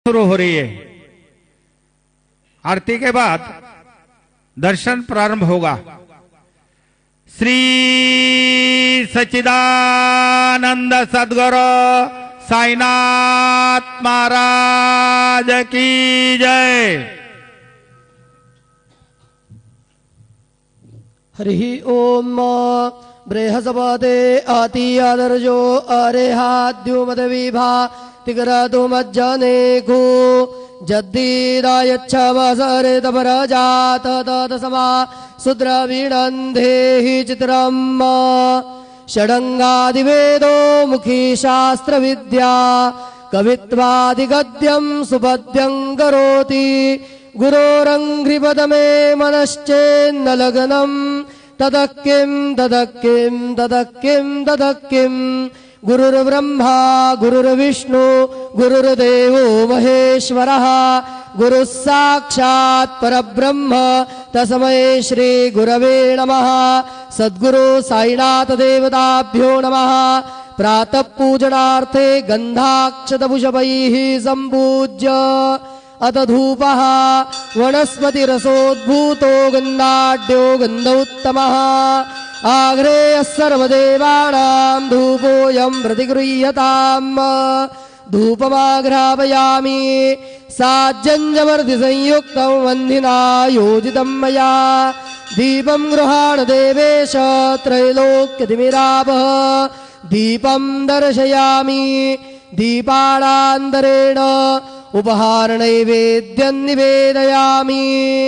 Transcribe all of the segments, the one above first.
शुरू हो रही है। आरती के बाद दर्शन प्रारंभ होगा। श्री सच्चिदानंद सद्गुरु साईनाथ महाराज की जय। हरि ओम बृहस्पते अति आदर्जो अरेहाद्यो मदविभा तिग्रदो मज्जने को जद्दीदायच्छवसरे तपरजात तत्समा सुद्रवीणन्धेहि चित्रम् षडङ्गादिवेदो मुखी शास्त्रविद्या कवित्वादिगद्यं सुपद्यं करोति गुरोरङ्घ्रिपदमे मनश्चेन्न लग्नं ततः किं गुरुर्ब्रह्मा गुरुर्विष्णु गुरुर्देवो महेश्वरः गुरुः साक्षात् परब्रह्म तस्मै श्री गुरवे नमः। सद्गुरु साईनाथ देवताभ्यो नमः। प्रातः पूजनार्थे गन्धाक्षतपुष्पैः सम्पूज्य अथ धूपः वनस्पतिरसोद्भूतो गन्धाढ्यो गन्ध उत्तमः आग्रेयः सर्वदेवानां धूपोऽयं प्रतिगृह्यताम्। धूपमाघ्रापयामि साज्जन्यवर्धिसंयुक्तं वह्निना योजितं मया दीपं गृहाण देवेश त्रैलोक्यतिमिरापः दीपं दर्शयामि दीपानान्तरेण उपहारनैवेद्यं निवेदयामि।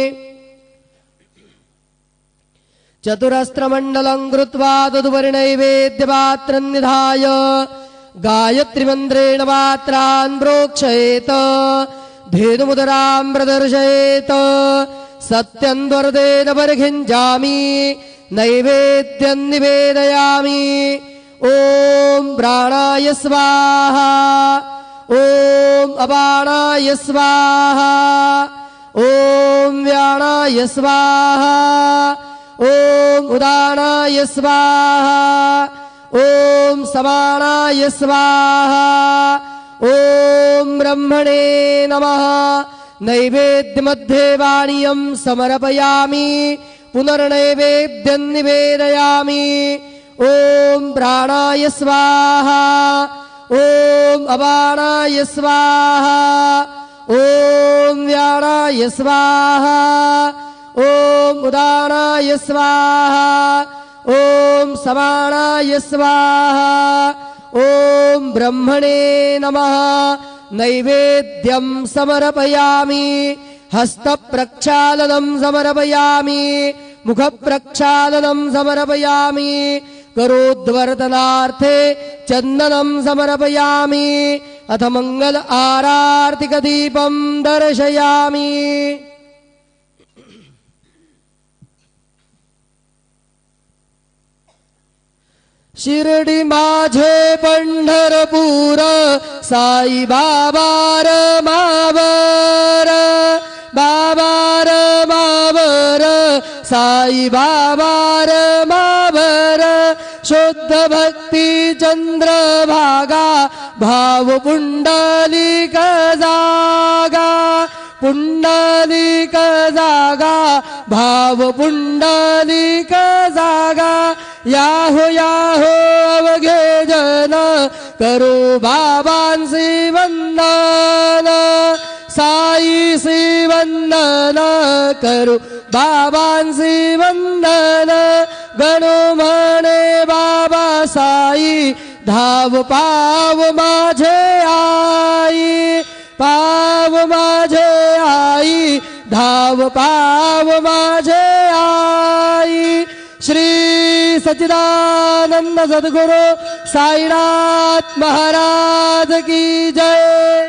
चतुरस्त्रमण्डलं कृत्वा तदुपरि नैवेद्यपात्रं निधाय गायत्रीमन्त्रेण पात्रान् प्रोक्षयेत् धेनुमुदरां प्रदर्शयेत् सत्यं द्वर्तेन परिखिञ्चामि नैवेद्यं निवेदयामि। ॐ प्राणाय स्वाहा ॐ अपानाय स्वाहा ॐ व्यानाय स्वाहा ॐ उदानाय स्वाहा ॐ समानाय स्वाहा ॐ ब्रह्मणे नमः। नैवेद्यमध्ये पानीयं समर्पयामि पुनर्नैवेद्यं निवेदयामि। ॐ प्राणाय स्वाहा ॐ अपानाय स्वाहा ॐ व्यानाय स्वाहा ॐ उदानाय स्वाहा ॐ समानाय स्वाहा ॐ ब्रह्मणे नमः। नैवेद्यं समर्पयामि हस्तप्रक्षालनं समर्पयामि मुखप्रक्षालनं समर्पयामि करोद्वर्तनार्थे चन्दनं समर्पयामि अथ मंगल आरार्तिकदीपं दर्शयामि। शिर्डी माझे पंढरपूर साई बाबार मावर बाबार मावर साई बाबार मावर शुद्ध भक्ती चंद्रभागा भाव पुंडलिक जागा पुंडलिक जागा भाव पुंडलिक जागा याहो याहो अवघे जन करो बाबांसी वंदन साईसी वंदन करो बाबांसी वंदन गणो म्हणे बाबा साई धाव पाव माझे आई पाव माझे आई धाव पाव माझे आई। श्री सच्चिदानंद सद्गुरु साईनाथ महाराज की जय।